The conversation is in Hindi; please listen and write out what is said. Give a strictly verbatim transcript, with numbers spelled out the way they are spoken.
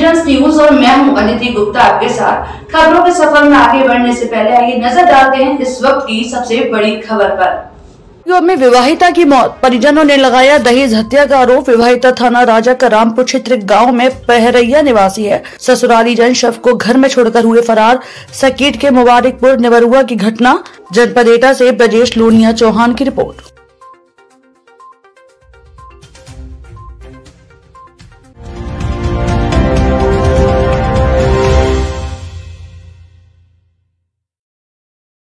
इंडियंस न्यूज और मैं हूं अदिति गुप्ता आपके साथ। खबरों के सफर में आगे बढ़ने से पहले आइए नजर डालते हैं इस वक्त की सबसे बड़ी खबर पर। में विवाहिता की मौत, परिजनों ने लगाया दहेज हत्या का आरोप। विवाहिता थाना राजा का रामपुर क्षेत्र गांव में पहरैया निवासी है। ससुराली जन शव को घर में छोड़कर हुए फरार। सकीट के मुबारकपुर निवरुआ की घटना। जनपद एटा से ब्रजेश लोनिया चौहान की रिपोर्ट।